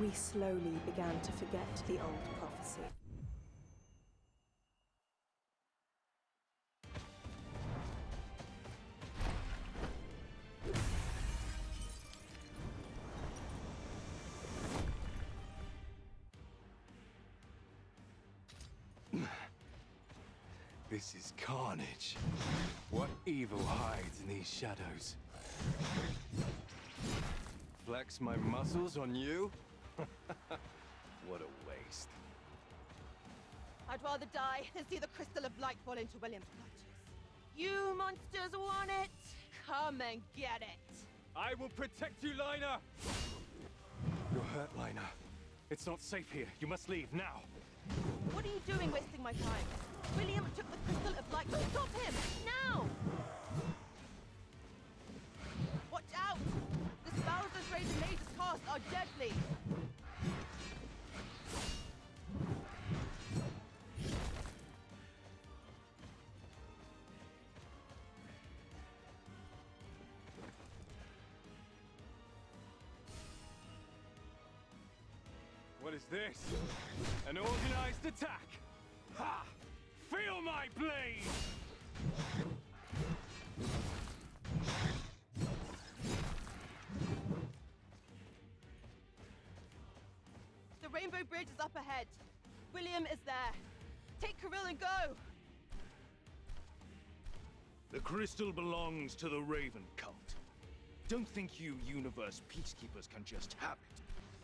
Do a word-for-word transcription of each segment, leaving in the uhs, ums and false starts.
we slowly began to forget the old prophecy. This is carnage. What evil hides in these shadows? Flex my muscles on you? What a waste. I'd rather die than see the Crystal of Light fall into William's clutches. You monsters want it? Come and get it! I will protect you, Lina! You're hurt, Lina. It's not safe here. You must leave, now! What are you doing wasting my time? William took the Crystal of Light. Stop him! Now! Watch out! The spells those Raven mages cast are deadly! What is this? An organized attack! Ha! Feel my blade! The Rainbow Bridge is up ahead. William is there. Take Kirill and go! The crystal belongs to the Raven cult. Don't think you universe peacekeepers can just have it.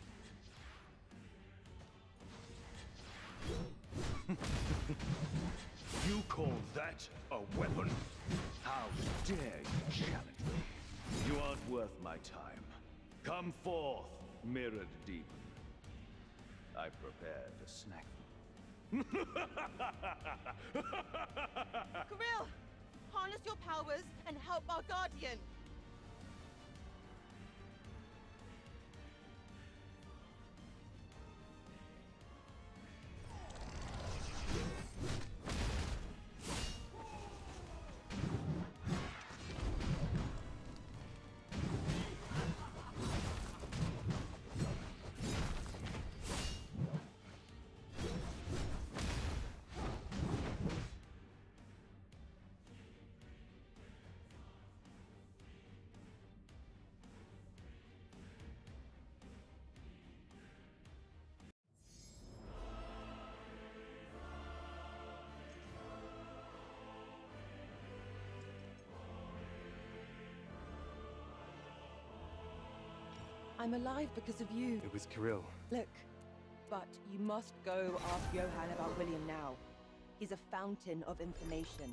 You call that a weapon? How dare you challenge me? You aren't worth my time. Come forth, mirrored demon. I prepared a snack. Kirill! Harness your powers and help our guardian! I'm alive because of you. It was Kirill. Look, but you must go ask Johann about William now. He's a fountain of information.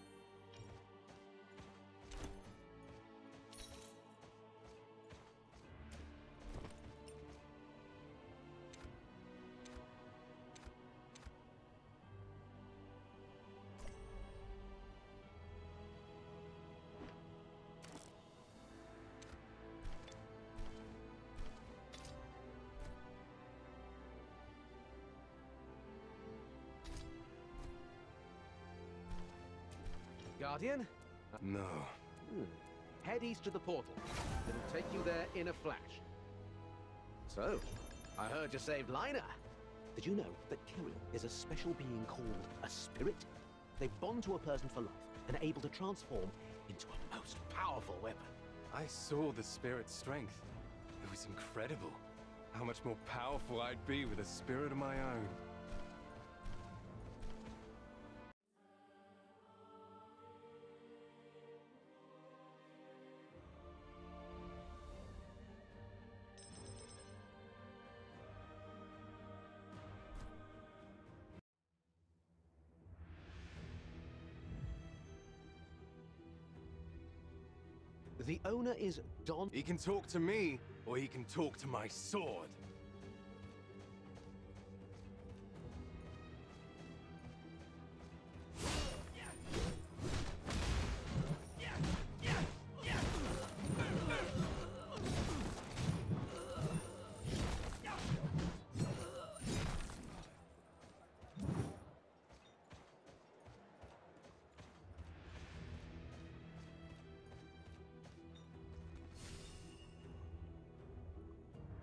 Guardian? No. Hmm. Head east to the portal. It'll take you there in a flash. So, I heard you saved Lina. Did you know that Kirill is a special being called a spirit? They bond to a person for life and are able to transform into a most powerful weapon. I saw the spirit's strength. It was incredible. How much more powerful I'd be with a spirit of my own. The owner is Don... He can talk to me, or he can talk to my sword.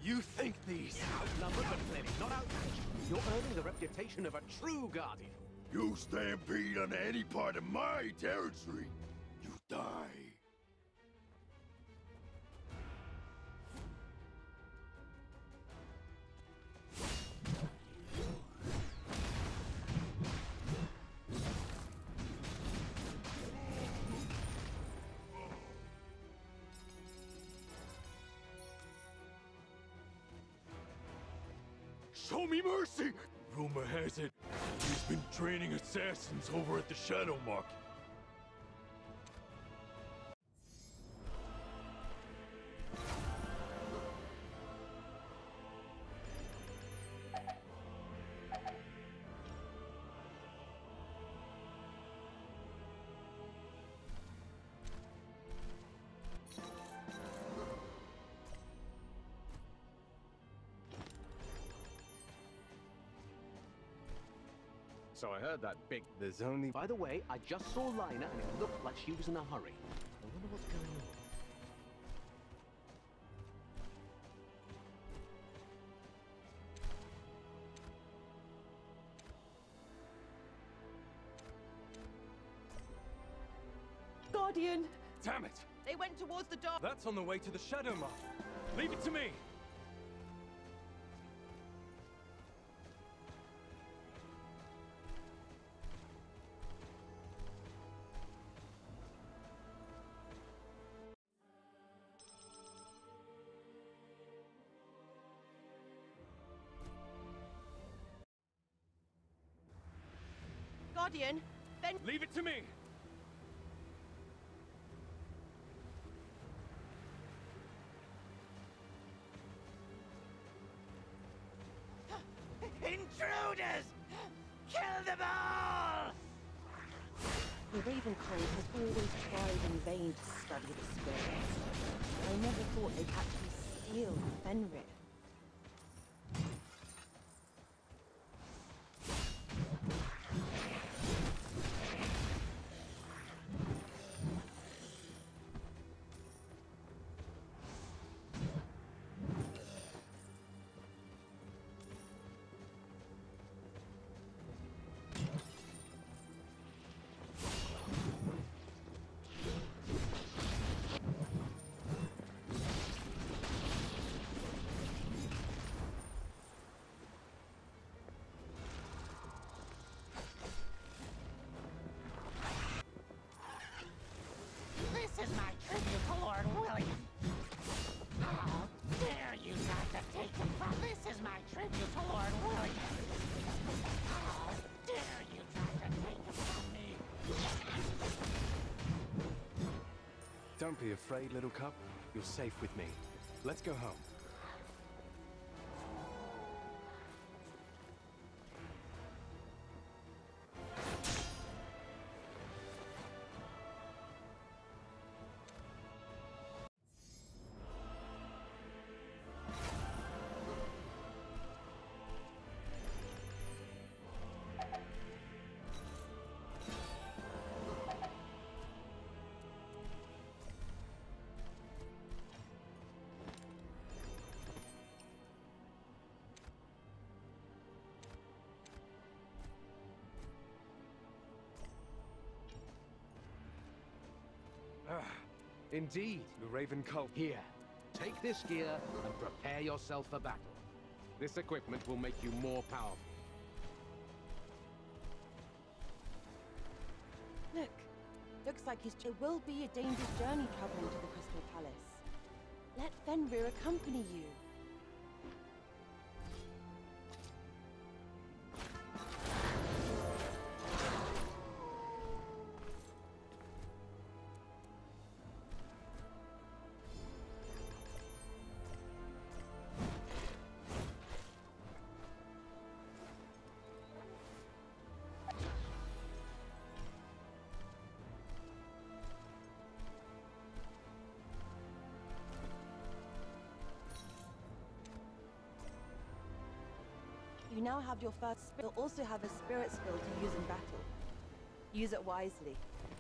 You think these... Outnumbered but clearly not outmatched. You're earning the reputation of a true guardian. You stampede on any part of my territory, you die. Show me mercy! Rumor has it, he's been training assassins over at the Shadow Market. So I heard that big... There's only... By the way, I just saw Lina and it looked like she was in a hurry. I wonder what's going on. Guardian! Damn it! They went towards the door. That's on the way to the Shadow Market. Leave it to me! Guardian, then Leave it to me! intruders! Kill them all! The Raven Cult has always tried in vain to study the spirits. I never thought they'd actually steal Fenrir. This is my tribute to Lord William. How dare you not to take him from... This is my tribute to Lord William. How dare you try to take him from me? Don't be afraid, little cup. You're safe with me. Let's go home. Ah, indeed. The Raven Cult. Here, take this gear and prepare yourself for battle. This equipment will make you more powerful. Look, looks like his it will be a dangerous journey traveling to the Crystal Palace. Let Fenrir accompany you. You now have your first spirit. You'll also have a spirit skill to use in battle. Use it wisely.